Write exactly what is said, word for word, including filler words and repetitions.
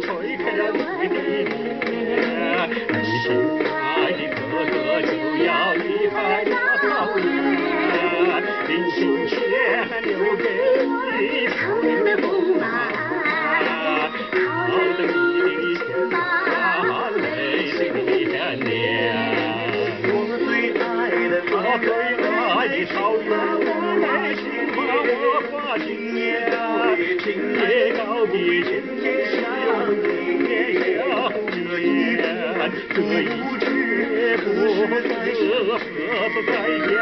推开了你的脸，你心爱的哥哥就要离开了草原，临行前还留给你草原的丰满，好的你的肩膀泪水连连。我最爱的我最爱的草原，请把我挂今夜，今夜告别，今夜相见相见，这一切不知何时再见。